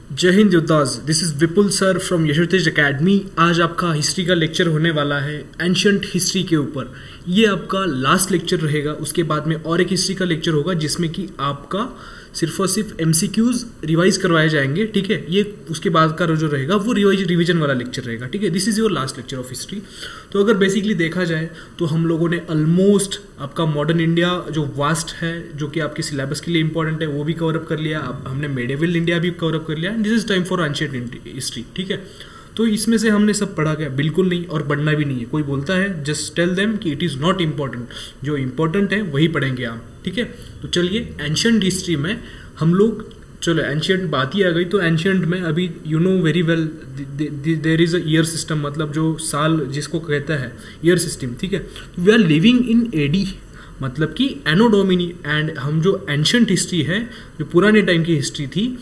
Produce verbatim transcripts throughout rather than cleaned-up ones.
जय हिंद योद्धास, this is Vipul sir from Yashotej academy. आज आपका हिस्ट्री का लेक्चर होने वाला है एंशियंट हिस्ट्री के ऊपर। ये आपका लास्ट लेक्चर रहेगा। उसके बाद में और एक हिस्ट्री का लेक्चर होगा जिसमें कि आपका सिर्फ और सिर्फ एमसीक्यूज रिवाइज करवाए जाएंगे। ठीक है, ये उसके बाद का जो रहेगा वो रिवाइज रिवीजन वाला लेक्चर रहेगा। ठीक है, this is your last lecture of history. तो अगर बेसिकली देखा जाए तो हम लोगों ने ऑलमोस्ट आपका मॉडर्न इंडिया जो वास्ट है, जो कि आपके सिलेबस के लिए इंपॉर्टेंट है, वो भी कवर अप कर लिया। अब हमने मेडिवल इंडिया भी कवर अप कर लिया। This is time for ancient history. ठीक है, तो इसमें से हमने सब पढ़ा गया? बिल्कुल नहीं, और पढ़ना भी नहीं है। कोई बोलता है जस्ट टेल देम कि इट इज़ नॉट इम्पॉर्टेंट। जो इम्पोर्टेंट है वही पढ़ेंगे आप। ठीक है, तो चलिए एंशिएंट हिस्ट्री में हम लोग, चलो एंशिएंट बात ही आ गई तो एंशिएंट में अभी you know very well there is a year system, मतलब जो साल जिसको कहता है ईयर सिस्टम। ठीक है, we are living in AD, मतलब कि एनो डोमिनी। एंड हम जो एंशिएंट हिस्ट्री है, जो पुराने टाइम की हिस्ट्री थी,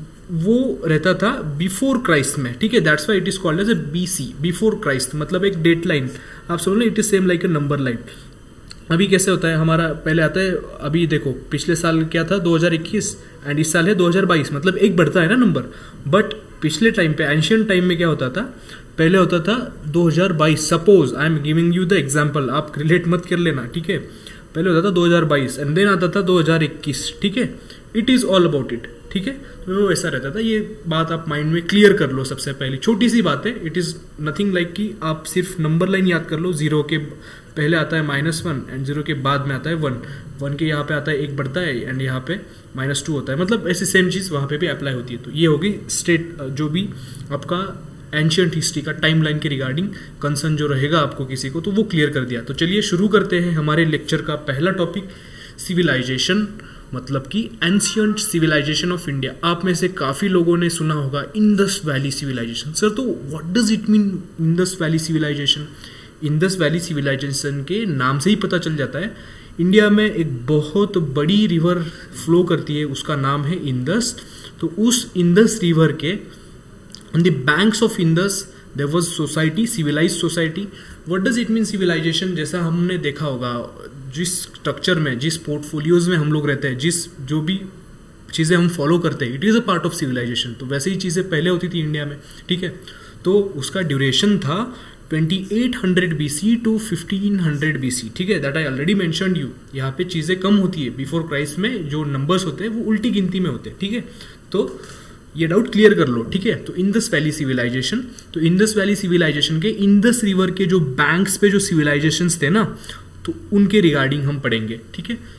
वो रहता था बिफोर क्राइस्ट में। ठीक है, that's why it is called as a BC, before Christ, मतलब एक डेट लाइन आप समझ लो। It is same like a number line. अभी कैसे होता है हमारा, पहले आता है, अभी देखो पिछले साल क्या था दो हज़ार इक्कीस एंड इस साल है दो हज़ार बाईस, मतलब एक बढ़ता है ना नंबर। बट पिछले टाइम पे एंशिएंट टाइम में क्या होता था, पहले होता था दो हज़ार बाईस। Suppose I am giving you the example, आप रिलेट मत कर लेना। ठीक है, पहले होता था दो हज़ार बाईस एंड देन आता था दो हज़ार इक्कीस। ठीक है, it is all about it. ठीक है, तो वो ऐसा रहता था। ये बात आप माइंड में क्लियर कर लो। सबसे पहली छोटी सी बात है, इट इज नथिंग लाइक कि आप सिर्फ नंबर लाइन याद कर लो। जीरो के पहले आता है माइनस वन एंड जीरो के बाद में आता है वन। वन के यहाँ पे आता है एक बढ़ता है एंड यहाँ पे माइनस टू होता है, मतलब ऐसी सेम चीज़ वहाँ पे भी अप्लाई होती है। तो ये होगी स्टेट, जो भी आपका एंशिएंट हिस्ट्री का टाइम लाइन के रिगार्डिंग कंसर्न जो रहेगा आपको किसी को, तो वो क्लियर कर दिया। तो चलिए शुरू करते हैं हमारे लेक्चर का पहला टॉपिक, सिविलाइजेशन, मतलब कि एंशिएंट सिविलाइजेशन ऑफ इंडिया। आप में से काफ़ी लोगों ने सुना होगा इंडस वैली सिविलाइजेशन। सर, तो what does it mean Indus valley civilization? Indus valley civilization के नाम से ही पता चल जाता है, इंडिया में एक बहुत बड़ी रिवर फ्लो करती है, उसका नाम है इंडस। तो उस इंडस रिवर के on the banks of Indus there was society, civilized society. What does it mean civilization? जैसा हमने देखा होगा, जिस स्ट्रक्चर में, जिस पोर्टफोलियोज में हम लोग रहते हैं, जिस जो भी चीज़ें हम फॉलो करते हैं, it is a part of civilization. तो वैसे ही चीज़ें पहले होती थी इंडिया में। ठीक है, तो उसका ड्यूरेशन था अट्ठाईस सौ बीसी टू पंद्रह सौ बीसी। ठीक है, that I already mentioned you. यहाँ पे चीज़ें कम होती है। बिफोर क्राइस्ट में जो नंबर्स होते हैं वो उल्टी गिनती में होते हैं। ठीक है, तो ये डाउट क्लियर कर लो। ठीक है, तो इंडस वैली सिविलाइजेशन, तो इंडस वैली सिविलाइजेशन के इंडस रिवर के जो बैंक्स पे जो सिविलाइजेशंस थे ना, तो उनके रिगार्डिंग हम पढ़ेंगे। ठीक है,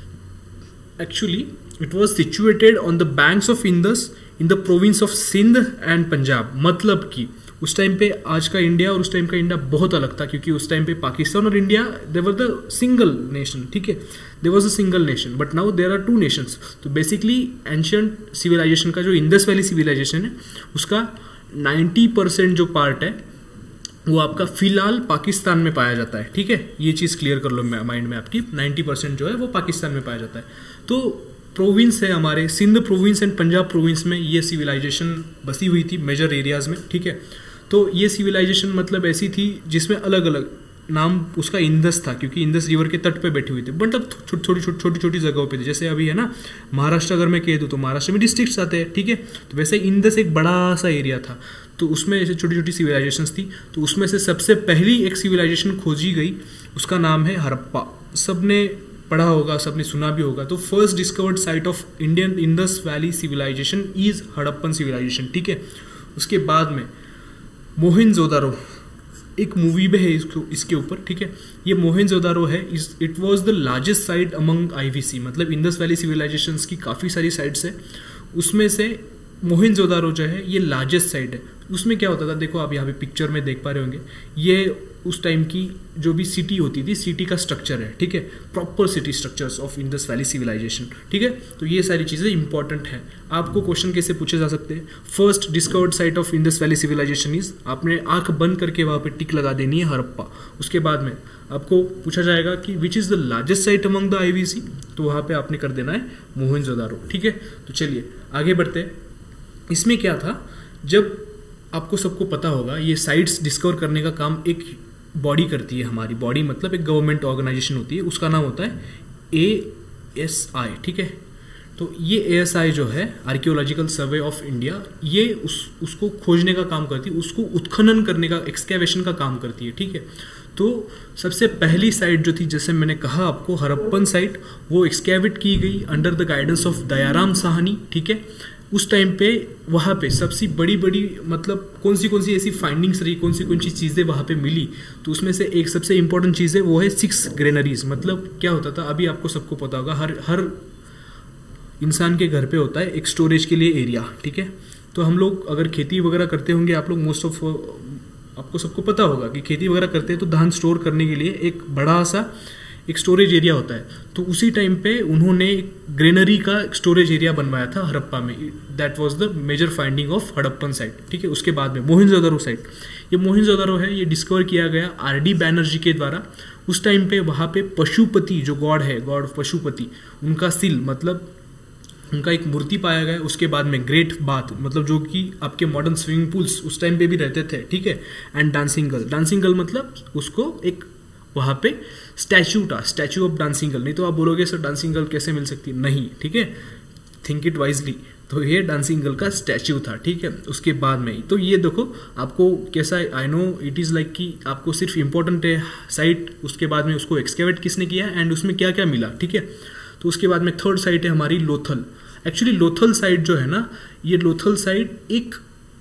actually it was situated on the banks of Indus in the province of Sindh and Punjab. मतलब कि उस टाइम पे आज का इंडिया और उस टाइम का इंडिया बहुत अलग था, क्योंकि उस टाइम पे पाकिस्तान और India they were the single nation. ठीक है, they was a single nation, but now there are two nations. तो बेसिकली एंशिएंट सिविलाइजेशन का जो इंडस वैली सिविलाइजेशन है, उसका नाइन्टी परसेंट जो पार्ट है वो आपका फिलहाल पाकिस्तान में पाया जाता है। ठीक है, ये चीज़ क्लियर कर लो माइंड में आपकी। नाइन्टी परसेंट जो है वो पाकिस्तान में पाया जाता है। तो प्रोविंस है हमारे Sindh province and Punjab province में ये सिविलाइजेशन बसी हुई थी मेजर एरियाज में। ठीक है, तो ये सिविलाइजेशन मतलब ऐसी थी जिसमें अलग अलग नाम उसका इंडस था, क्योंकि इंडस रिवर के तट पे बैठी हुई थी। मतलब छोटी छोटी छोटी छोटी छोटी जगहों पे थी। जैसे अभी है ना महाराष्ट्र, अगर मैं कह दूँ तो महाराष्ट्र में डिस्ट्रिक्ट्स आते हैं। ठीक है, तो वैसे इंडस एक बड़ा सा एरिया था, तो उसमें ऐसे छोटी छोटी सिविलाइजेशंस थी। तो उसमें से सबसे पहली एक सिविलाइजेशन खोजी गई, उसका नाम है हड़प्पा। सबने पढ़ा होगा, सबने सुना भी होगा। तो first discovered site of Indian Indus valley civilization is Harappan civilization. ठीक है, उसके बाद में मोहनजोदारो, एक मूवी भी है इसको इसके ऊपर। ठीक है, ये मोहनजोदारो है, it was the largest site among IVC, मतलब इंडस वैली सिविलाइजेशंस की काफ़ी सारी साइट्स है, उसमें से मोहनजोदारो जो है ये लार्जेस्ट साइट है। उसमें क्या होता था, देखो आप यहाँ पे पिक्चर में देख पा रहे होंगे, ये उस टाइम की जो भी सिटी होती थी, सिटी का स्ट्रक्चर है। ठीक है, proper city structures of Indus valley civilization. ठीक है, तो ये सारी चीज़ें इंपॉर्टेंट है। आपको क्वेश्चन कैसे पूछे जा सकते हैं, first discovered site of Indus valley civilization is, आपने आंख बंद करके वहाँ पे टिक लगा देनी है हड़प्पा। उसके बाद में आपको पूछा जाएगा कि which is the largest site among the IVC, तो वहाँ पे आपने कर देना है मोहनजोदारो। ठीक है, तो चलिए आगे बढ़ते हैं। इसमें क्या था, जब आपको सबको पता होगा ये साइट्स डिस्कवर करने का काम एक बॉडी करती है, हमारी बॉडी मतलब एक गवर्नमेंट ऑर्गेनाइजेशन होती है, उसका नाम होता है ए एस आई। ठीक है, तो ये ए एस आई जो है आर्कियोलॉजिकल सर्वे ऑफ इंडिया, ये उस उसको खोजने का काम करती है, उसको उत्खनन करने का, एक्सकेवेशन का काम करती है, ठीक है। तो सबसे पहली साइट जो थी, जैसे मैंने कहा आपको, हड़प्पन साइट, वो एक्सकेवेट की गई under the guidance of Dayaram Sahni, ठीक है। उस टाइम पे वहाँ पे सबसे बड़ी बड़ी मतलब कौन सी कौन सी ऐसी फाइंडिंग्स रही, कौन सी कौन सी चीज़ें वहाँ पे मिली, तो उसमें से एक सबसे इंपॉर्टेंट चीज़ है वो है सिक्स ग्रेनरीज। मतलब क्या होता था, अभी आपको सबको पता होगा, हर हर इंसान के घर पे होता है एक स्टोरेज के लिए एरिया, ठीक है। तो हम लोग अगर खेती वगैरह करते होंगे, आप लोग मोस्ट ऑफ आपको सबको पता होगा कि खेती वगैरह करते हैं तो धान स्टोर करने के लिए एक बड़ा सा एक स्टोरेज एरिया होता है। तो उसी टाइम पे उन्होंने ग्रेनरी का स्टोरेज एरिया बनवाया था हड़प्पा में। That was the major finding of Harappan site, ठीक है। उसके बाद में मोहनजोदड़ो साइट, ये मोहनजोदड़ो है, ये डिस्कवर किया गया आर डी बैनर्जी के द्वारा। उस टाइम पे वहाँ पे पशुपति जो गॉड है, गॉड ऑफ पशुपति, उनका सिल मतलब उनका एक मूर्ति पाया गया। उसके बाद में ग्रेट बाथ, मतलब जो कि आपके मॉडर्न स्विमिंग पूल्स उस टाइम पे भी रहते थे, ठीक है। And dancing girl, dancing girl मतलब उसको एक वहाँ पे स्टैचू था, स्टैचू ऑफ डांसिंग गर्ल। नहीं तो आप बोलोगे सर डांसिंग गर्ल कैसे मिल सकती, नहीं, ठीक है, थिंक इट वाइजली। तो ये डांसिंग गर्ल का स्टैचू था, ठीक है। उसके बाद में तो ये देखो आपको कैसा, I know it is like कि आपको सिर्फ इंपॉर्टेंट है साइट, उसके बाद में उसको एक्सकेवेट किसने किया एंड उसमें क्या क्या मिला, ठीक है। तो उसके बाद में थर्ड साइट है हमारी लोथल। एक्चुअली लोथल साइट जो है ना, ये लोथल साइट एक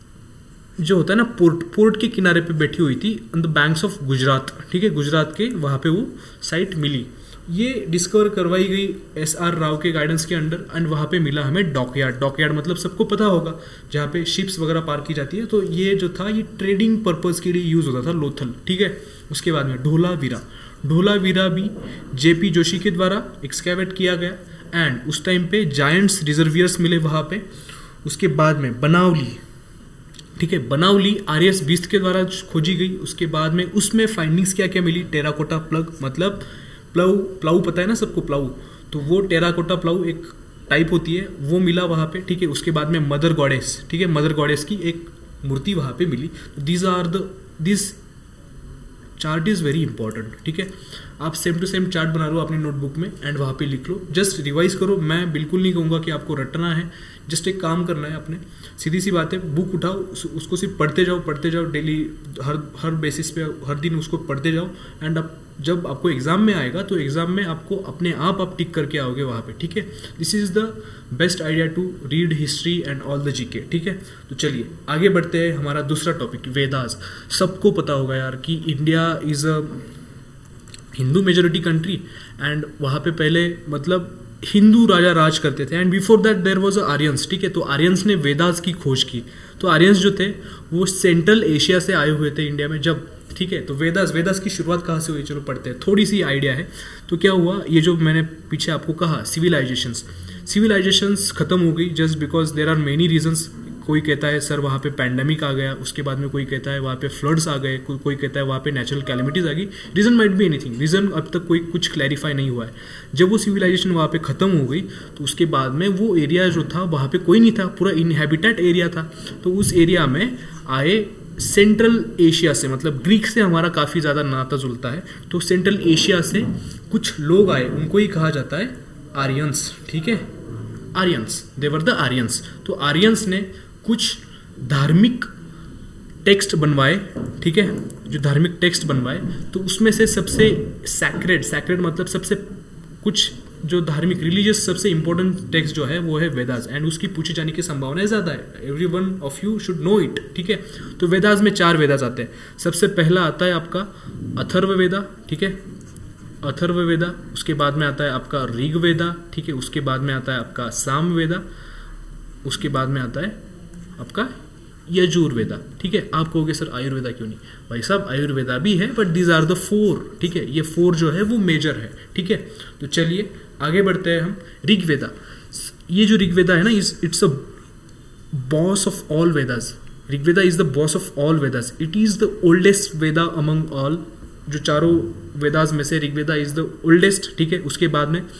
जो होता है ना पोर्ट, पोर्ट के किनारे पे बैठी हुई थी on the banks of Gujarat, ठीक है। गुजरात के वहाँ पे वो साइट मिली। ये डिस्कवर करवाई गई एस आर राव के गाइडेंस के अंडर एंड वहाँ पे मिला हमें डॉकयार्ड। डॉकयार्ड मतलब सबको पता होगा जहाँ पे शिप्स वगैरह पार्क की जाती है। तो ये जो था ये ट्रेडिंग पर्पज़ के लिए यूज़ होता था लोथल, ठीक है। उसके बाद में ढोलावीरा, ढोलावीरा भी जेपी जोशी के द्वारा एक्सकेवेट किया गया एंड उस टाइम पे जायंट्स रिजर्वियर्स मिले वहाँ पे। उसके बाद में बनावली, ठीक है, बनावली आर एस बीस्ट के द्वारा खोजी गई। उसके बाद में उसमें फाइंडिंग्स क्या क्या मिली, टेराकोटा प्लग, मतलब प्लाऊ, प्लाऊ पता है ना सबको प्लाऊ, तो वो टेराकोटा प्लाऊ एक टाइप होती है, वो मिला वहाँ पे, ठीक है। उसके बाद में मदर गॉडेस, ठीक है, मदर गॉडेस की एक मूर्ति वहाँ पे मिली। These are the this chart is very important, ठीक है। आप सेम टू सेम चार्ट बना लो अपनी नोटबुक में एंड वहाँ पे लिख लो, जस्ट रिवाइज करो। मैं बिल्कुल नहीं कहूँगा कि आपको रटना है, जस्ट एक काम करना है अपने, सीधी सी बात है, बुक उठाओ, उसको सिर्फ पढ़ते जाओ पढ़ते जाओ डेली, हर हर बेसिस पे हर दिन उसको पढ़ते जाओ एंड अब जब आपको एग्जाम में आएगा तो एग्जाम में आपको अपने आप आप टिक करके आओगे वहाँ पे, ठीक है। This is the best idea to read history and all the GK, ठीक है। तो चलिए आगे बढ़ते हैं, हमारा दूसरा टॉपिक वेदास। सबको पता होगा यार कि India is a Hindu majority country and वहाँ पे पहले मतलब हिंदू राजा राज करते थे and before that there was Aryans, ठीक है। तो आर्यंस ने वेदास की खोज की। तो आर्यंस जो थे वो सेंट्रल एशिया से आए हुए थे इंडिया में जब, ठीक है। तो वेदास वेदास की शुरुआत कहाँ से हुई, चलो पढ़ते हैं, थोड़ी सी आइडिया है। तो क्या हुआ, ये जो मैंने पीछे आपको कहा सिविलाइजेशंस, सिविलाइजेशंस खत्म हो गई just because there are many reasons. कोई कहता है सर वहाँ पे पैंडमिक आ गया, उसके बाद में कोई कहता है वहाँ पे फ्लड्स आ गए, को, कोई कहता है वहाँ पे नेचुरल कैलेमिटीज आ गई। Reason might be anything, reason अब तक कोई कुछ क्लैरिफाई नहीं हुआ है। जब वो सिविलाइजेशन वहाँ पे ख़त्म हो गई तो उसके बाद में वो एरिया जो था वहाँ पे कोई नहीं था, पूरा इनहेबिटेड एरिया था। तो उस एरिया में आए सेंट्रल एशिया से, मतलब ग्रीक से हमारा काफ़ी ज़्यादा नाता जुलता है। तो सेंट्रल एशिया से कुछ लोग आए, उनको ही कहा जाता है आर्यंस, ठीक है, Aryans, they were the Aryans. तो आर्यंस ने कुछ धार्मिक टेक्स्ट बनवाए, ठीक है, जो धार्मिक टेक्स्ट बनवाए। तो उसमें से सबसे सैक्रेड, सैक्रेड मतलब सबसे कुछ जो धार्मिक रिलीजियस सबसे इंपॉर्टेंट टेक्स्ट जो है वो है वेदास एंड उसकी पूछे जाने की संभावना ज़्यादा है। Every one of you should know it, ठीक है। तो वेदास में चार वेदास आते हैं। सबसे पहला आता है आपका अथर्ववेदा, ठीक है, अथर्ववेदा। उसके बाद में आता है आपका ऋग्वेदा, ठीक है। उसके बाद में आता है आपका सामवेदा। उसके बाद में आता है आपका यजुर्वेदा, ठीक है। आप कहोगे सर आयुर्वेदा क्यों नहीं, भाई साहब आयुर्वेदा भी है but these are the four, ठीक है। ये फोर जो है वो मेजर है, ठीक है। तो चलिए आगे बढ़ते हैं हम। ऋग्वेदा, ये जो ऋग्वेदा है ना, it's a boss of all Vedas. Rigveda is the boss of all Vedas. It is the oldest Veda among all, जो चारों वेदास में से ऋग्वेदा इज द ओल्डेस्ट, ठीक है। उसके बाद में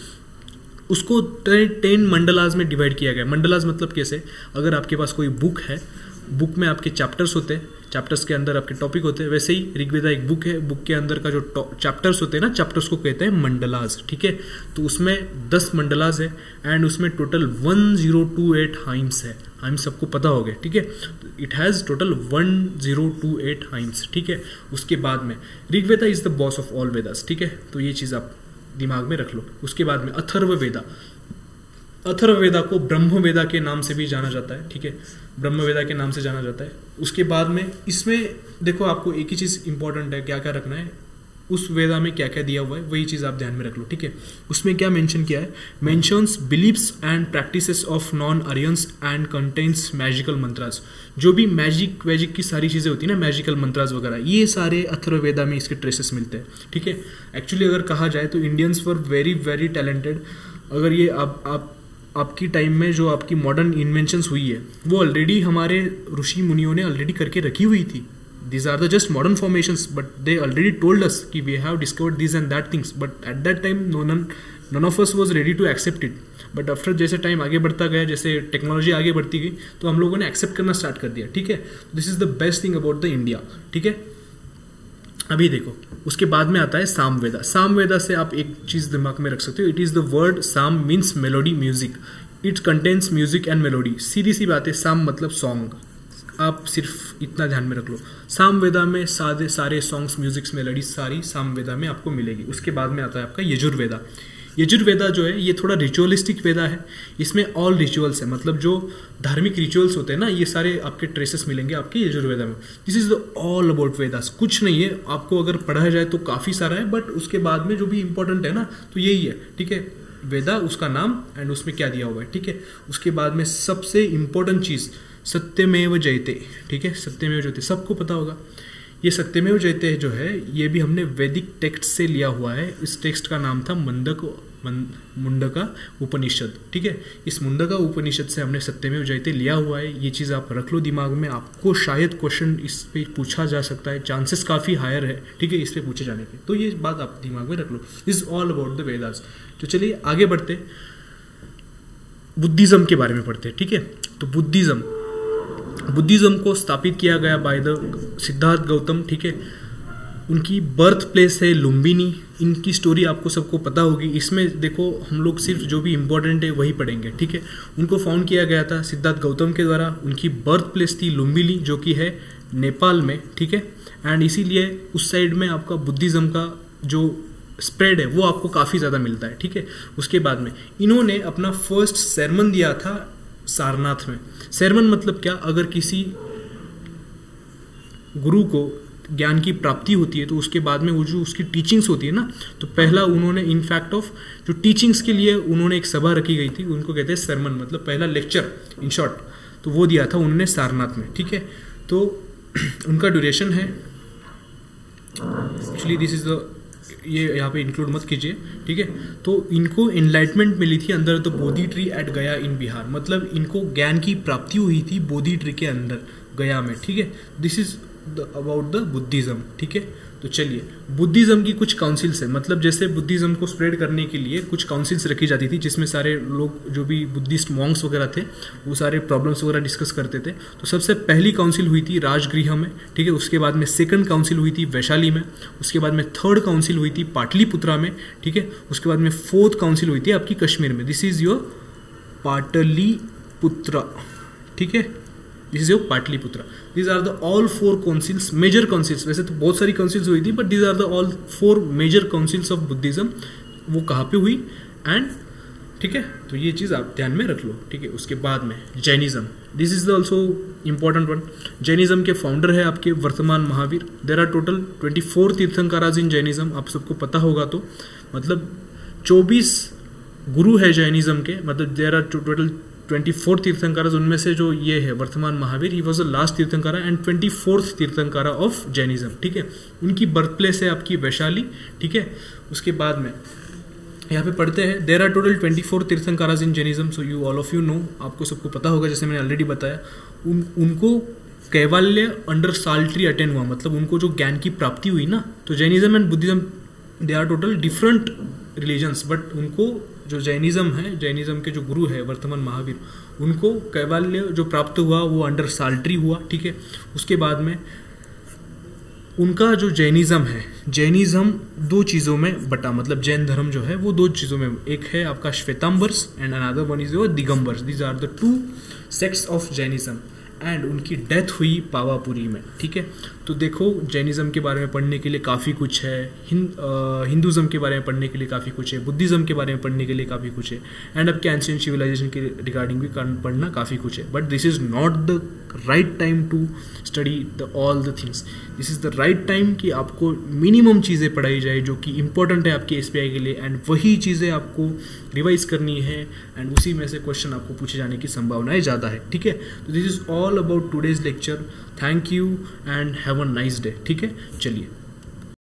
उसको टेन मंडलाज में डिवाइड किया गया। मंडलाज मतलब कैसे, अगर आपके पास कोई बुक है बुक में आपके चैप्टर्स होते हैं, चैप्टर्स के अंदर आपके टॉपिक होते हैं, वैसे ही ऋग्वेदा एक बुक है, बुक के अंदर का जो चैप्टर्स होते हैं ना, चैप्टर्स को कहते हैं मंडलास, ठीक है। तो उसमें दस मंडलास है एंड उसमें total one zero two eight hymns है, हाइम्स सबको पता हो गया, ठीक है। It has total one zero two eight hymns, ठीक है। उसके बाद में Rigveda is the boss of all Vedas, ठीक है। तो ये चीज़ आप दिमाग में रख लो। उसके बाद में अथर्ववेदा, अथर्ववेदा को ब्रह्मवेदा के नाम से भी जाना जाता है, ठीक है, ब्रह्मवेदा के नाम से जाना जाता है। उसके बाद में इसमें देखो आपको एक ही चीज़ इंपॉर्टेंट है, क्या क्या रखना है, उस वेदा में क्या क्या दिया हुआ है वही चीज़ आप ध्यान में रख लो, ठीक है। उसमें क्या मेंशन किया है, mentions beliefs and practices of non Aryans and contains magical mantras. जो भी मैजिक वैजिक की सारी चीज़ें होती है ना, मैजिकल मंत्रास वगैरह, ये सारे अथर्ववेदा में इसके ट्रेसेस मिलते हैं, ठीक है। एक्चुअली अगर कहा जाए तो Indians were very very talented. अगर ये आप आप आपकी टाइम में जो आपकी मॉडर्न इन्वेंशंस हुई है वो ऑलरेडी हमारे ऋषि मुनियों ने ऑलरेडी करके रखी हुई थी। These are the just modern formations, but they already told us कि we have discovered these and that things, but at that time no none none of us was ready to accept it. But after जैसे time आगे बढ़ता गया, जैसे technology आगे बढ़ती गई, तो हम लोगों ने एक्सेप्ट करना स्टार्ट कर दिया, ठीक है। This is the best thing about the India, ठीक है। अभी देखो उसके बाद में आता है सामवेदा। सामवेदा से आप एक चीज़ दिमाग में रख सकते हो, it is the word Sam means melody music, it contains music and melody. सीधी सी बात है, साम मतलब सॉन्ग, आप सिर्फ इतना ध्यान में रख लो। सामवेदा में सारे सारे सॉन्ग्स, म्यूजिक्स, मेलोडीज सारी सामवेदा में आपको मिलेगी। उसके बाद में आता है आपका यजुर्वेदा। यजुर्वेदा जो है ये थोड़ा रिचुअलिस्टिक वेदा है, इसमें ऑल रिचुअल्स है, मतलब जो धार्मिक रिचुअल्स होते हैं ना, ये सारे आपके ट्रेसेस मिलेंगे आपके यजुर्वेदा में। This is the all about Vedas, कुछ नहीं है, आपको अगर पढ़ा जाए तो काफ़ी सारा है, बट उसके बाद में जो भी इंपॉर्टेंट है ना तो यही है, ठीक है। वेदा उसका नाम एंड उसमें क्या दिया हुआ है, ठीक है। उसके बाद में सबसे इंपॉर्टेंट चीज़ सत्यमेव जयते, ठीक है, सत्यमेव जयते सबको पता होगा। ये सत्यमेव जयते जो है ये भी हमने वैदिक टेक्स्ट से लिया हुआ है। इस टेक्स्ट का नाम था मुंडक मुंडका उपनिषद, ठीक है। इस मुंडका उपनिषद से हमने सत्यमेव जयते लिया हुआ है। ये चीज़ आप रख लो दिमाग में, आपको शायद क्वेश्चन इस पे पूछा जा सकता है, चांसेस काफ़ी हायर है, ठीक है, इस पे पूछे जाने के। तो ये बात आप दिमाग में रख लो, is all about the Vedas. तो चलिए आगे बढ़ते, बुद्धिज्म के बारे में पढ़ते हैं, ठीक है। तो बुद्धिज्म बुद्धिज्म को स्थापित किया गया बाय द सिद्धार्थ गौतम, ठीक है। उनकी बर्थ प्लेस है लुम्बिनी। इनकी स्टोरी आपको सबको पता होगी। इसमें देखो हम लोग सिर्फ जो भी इम्पोर्टेंट है वही पढ़ेंगे, ठीक है। उनको फाउंड किया गया था सिद्धार्थ गौतम के द्वारा। उनकी बर्थ प्लेस थी लुम्बिनी, जो कि है नेपाल में, ठीक है। एंड इसीलिए उस साइड में आपका बुद्धिज्म का जो स्प्रेड है वो आपको काफ़ी ज़्यादा मिलता है, ठीक है। उसके बाद में इन्होंने अपना फर्स्ट sermon दिया था सारनाथ में। sermon मतलब क्या, अगर किसी गुरु को ज्ञान की प्राप्ति होती है तो उसके बाद में वो जो उसकी टीचिंग्स होती है ना, तो पहला उन्होंने इनफैक्ट ऑफ जो टीचिंग्स के लिए उन्होंने एक सभा रखी गई थी, उनको कहते हैं sermon, मतलब पहला लेक्चर इन शॉर्ट, तो वो दिया था उन्होंने सारनाथ में, ठीक है। तो उनका ड्यूरेशन है, एक्चुअली दिस इज द, ये यहाँ पे इंक्लूड मत कीजिए, ठीक है। तो इनको एनलाइटमेंट मिली थी अंदर द बोधि ट्री एट गया इन बिहार, मतलब इनको ज्ञान की प्राप्ति हुई थी बोधि ट्री के अंदर गया में, ठीक है। This is about the Buddhism, ठीक है। तो चलिए बुद्धिज्म की कुछ काउंसिल्स है, मतलब जैसे बुद्धिज्म को स्प्रेड करने के लिए कुछ काउंसिल्स रखी जाती थी, जिसमें सारे लोग जो भी बुद्धिस्ट मॉन्क्स वगैरह थे वो सारे प्रॉब्लम्स वगैरह डिस्कस करते थे। तो सबसे पहली काउंसिल हुई थी राजगृह में, ठीक है। उसके बाद में सेकंड काउंसिल हुई थी वैशाली में। उसके बाद में थर्ड काउंसिल हुई थी पाटलिपुत्रा में, ठीक है। उसके बाद में फोर्थ काउंसिल हुई थी आपकी कश्मीर में। दिस इज योर पाटलिपुत्रा, ठीक है। This is your Pataliputra. These are the all four councils, major councils, वैसे तो बहुत सारी काउंसिल्स हुई थी, but these are the all four major councils of Buddhism. वो कहाँ पे हुई एंड, ठीक है। तो ये चीज़ आप ध्यान में रख लो, ठीक है। उसके बाद में Jainism, this is the also important one. Jainism के फाउंडर है आपके Vardhaman Mahavir. There are total twenty four Tirthankaras in Jainism, आप सबको पता होगा। तो मतलब चौबीस गुरु है जैनिज्म के, मतलब there are total twenty four Tirthankaras, उनमें से जो ये है Vardhaman Mahavir, he was the last Tirthankara and twenty fourth Tirthankara of Jainism, ठीक है। उनकी बर्थ प्लेस है आपकी वैशाली, ठीक है। उसके बाद में यहाँ पे पढ़ते हैं, there are total twenty four Tirthankaras in Jainism, so you all of you know, आपको सबको पता होगा, जैसे मैंने ऑलरेडी बताया। उन उनको कैवल्य अंडर साल्ट्री अटेन हुआ, मतलब उनको जो ज्ञान की प्राप्ति हुई ना, तो Jainism and Buddhism they are total different religions, but उनको जो जैनिज़्म है, जैनिज़्म के जो गुरु है वर्तमान महावीर, उनको कैवल्य जो प्राप्त हुआ वो अंडर साल्ट्री हुआ, ठीक है। उसके बाद में उनका जो जैनिज़्म है, जैनिज़्म दो चीज़ों में बटा, मतलब जैन धर्म जो है वो दो चीज़ों में, एक है आपका Shvetambaras and another one is your Digambaras. These are the two sects of Jainism and उनकी डेथ हुई पावापुरी में, ठीक है। तो देखो जैनिज़्म के बारे में पढ़ने के लिए काफ़ी कुछ है, हिंद हिंदुज़म के बारे में पढ़ने के लिए काफ़ी कुछ है, बुद्धिज़्म के बारे में पढ़ने के लिए काफ़ी कुछ है, एंड अब एंशिएंट सिविलाइजेशन के रिगार्डिंग भी पढ़ना काफ़ी कुछ है। But this is not the right time to study the all the things. This is the right time कि आपको मिनिमम चीज़ें पढ़ाई जाए जो कि इंपॉर्टेंट है आपके एस पी आई के लिए, एंड वही चीज़ें आपको रिवाइज करनी है, एंड उसी में से क्वेश्चन आपको पूछे जाने की संभावनाएं ज़्यादा है, ठीक है। तो this is all about today's lecture. Thank you and have a nice day, ठीक है। चलिए।